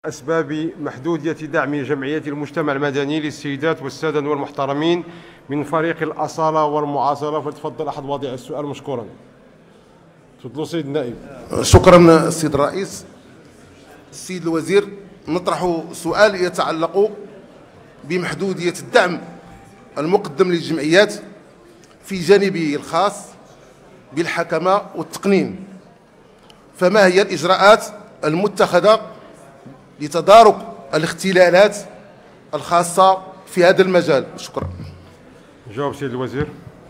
أسباب محدودية دعم جمعية المجتمع المدني للسيدات والسادة والمحترمين من فريق الأصالة والمعاصرة. فليتفضل أحد واضع السؤال مشكورا. تفضلوا سيد النائب. شكرا السيد الرئيس. السيد الوزير، نطرح سؤال يتعلق بمحدودية الدعم المقدم للجمعيات في جانبه الخاص بالحكمة والتقنين، فما هي الإجراءات المتخذة لتدارك الاختلالات الخاصة في هذا المجال؟ شكرا. جواب سيد الوزير.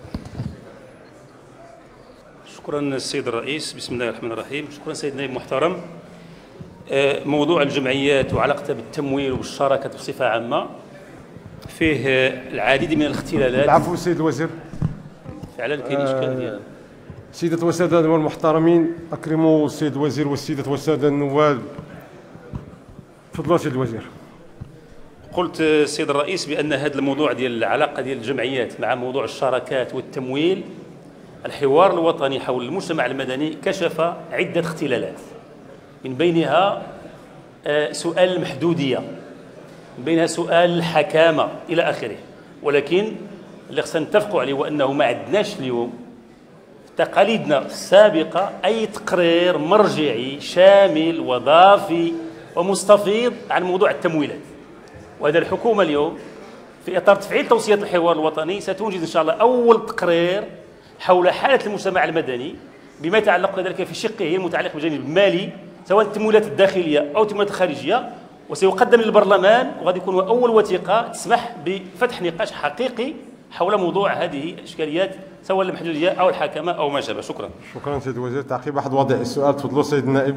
شكرا السيد الرئيس. بسم الله الرحمن الرحيم. شكرا سيد النائب المحترم. موضوع الجمعيات وعلاقتها بالتمويل والشراكة بصفة عامة فيه العديد من الاختلالات. العفو سيد الوزير. فعلا كاين اشكال ديال سيدة والسادة والمحترمين، أكرموا السيد الوزير والسيدة والسادة النواب. تفضلوا سيد الوزير. قلت السيد الرئيس بأن هذا الموضوع ديال العلاقة ديال الجمعيات مع موضوع الشراكات والتمويل، الحوار الوطني حول المجتمع المدني كشف عدة اختلالات، من بينها سؤال المحدودية، من بينها سؤال الحكامة إلى آخره. ولكن اللي خصنا نتفقوا عليه هو أنه ما عندناش اليوم في تقاليدنا السابقة أي تقرير مرجعي شامل وضافي ومستفيض عن موضوع التمويلات. وهذا الحكومة اليوم في إطار تفعيل توصيات الحوار الوطني ستنجز إن شاء الله أول تقرير حول حالة المجتمع المدني بما يتعلق كذلك في شقه المتعلق بالجانب المالي، سواء التمويلات الداخلية أو التمويلات الخارجية، وسيقدم للبرلمان، وغادي يكون أول وثيقة تسمح بفتح نقاش حقيقي حول موضوع هذه الإشكاليات، سواء المحدودية أو الحكمة أو ما شابه. شكرا. شكرا سيد الوزير. تعقيب أحد واضع السؤال. تفضلوا سيد النائب.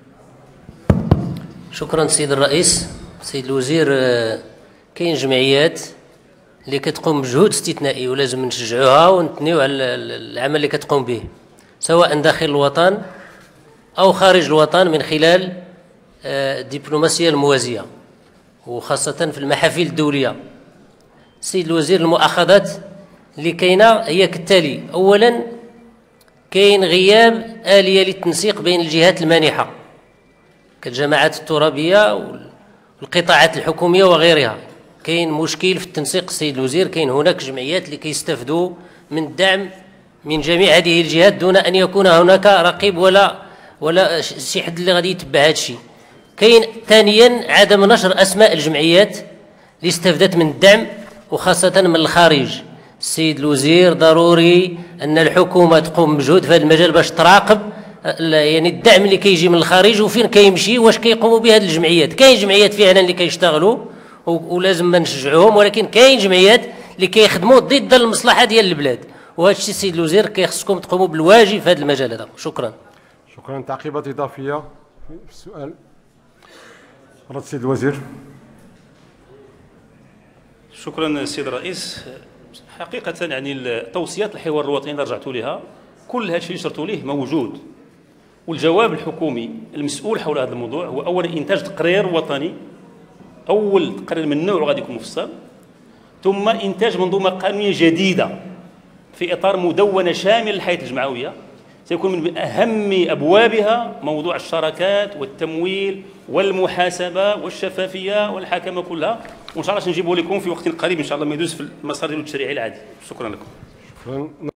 شكرا سيد الرئيس. سيد الوزير، كاين جمعيات اللي كتقوم بجهود استثنائي ولازم نشجعوها ونثنيو على العمل اللي كتقوم به، سواء داخل الوطن أو خارج الوطن، من خلال الدبلوماسية الموازية وخاصة في المحافل الدولية. سيد الوزير، المؤاخذات اللي كاينة هي كالتالي: أولا، كاين غياب آلية للتنسيق بين الجهات المانحة كالجماعات الترابية والقطاعات الحكومية وغيرها. كاين مشكل في التنسيق السيد الوزير. كاين هناك جمعيات اللي كيستفدوا من الدعم من جميع هذه الجهات دون أن يكون هناك رقيب ولا شي حد اللي غادي يتبع هذا الشيء. كاين ثانيا عدم نشر أسماء الجمعيات اللي استفدت من الدعم وخاصة من الخارج. السيد الوزير، ضروري أن الحكومة تقوم بجهود في هذا المجال باش تراقب يعني الدعم اللي كيجي من الخارج وفين كيمشي، واش كيقوموا بهذه الجمعيات. كاين جمعيات فعلا اللي كيشتغلوا ولازم ما نشجعوهم، ولكن كاين جمعيات اللي كيخدموا ضد المصلحه ديال البلاد، وهذا الشيء السيد الوزير كيخصكم تقوموا بالواجب في هذا المجال هذا. شكرا. شكرا. تعقيبات إضافية في السؤال. رد السيد الوزير. شكرا السيد الرئيس. حقيقة يعني توصيات الحوار الوطني اللي رجعتوا لها، كل هذا الشيء اللي شرتوا ليه موجود، والجواب الحكومي المسؤول حول هذا الموضوع هو أولا إنتاج تقرير وطني، أول تقرير من نوعه غادي يكون مفصل، ثم إنتاج منظومة قانونية جديدة في إطار مدونة شاملة للحياة الجمعوية، سيكون من أهم أبوابها موضوع الشراكات والتمويل والمحاسبة والشفافية والحكمة كلها، وإن شاء الله نجيبه لكم في وقت قريب إن شاء الله ما يدوز في المسار التشريعي العادي. شكرا لكم. شكرا.